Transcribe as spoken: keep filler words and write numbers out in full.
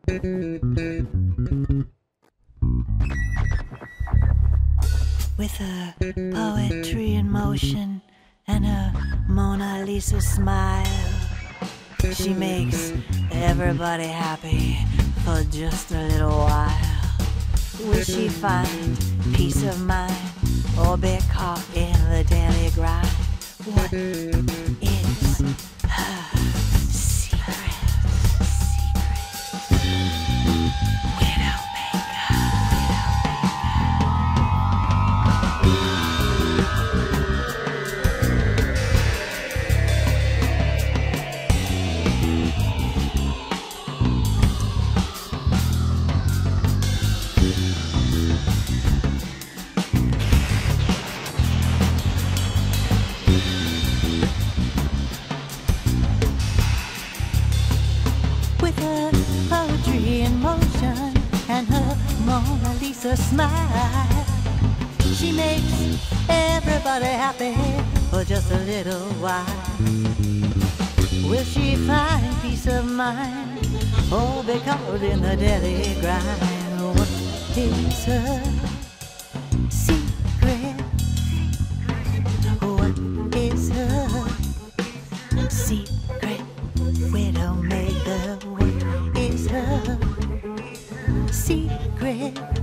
With her poetry in motion and her Mona Lisa smile, she makes everybody happy for just a little while. Will she find peace of mind or be caught in the daily grind? What is her secret? Secret. Widowmaker. With her poetry in motion and her Mona Lisa smile, she makes everybody happy for just a little while. Will she find peace of mind or be caught in the daily grind? What is her secret? What is her secret? Widowmaker, what is her secret?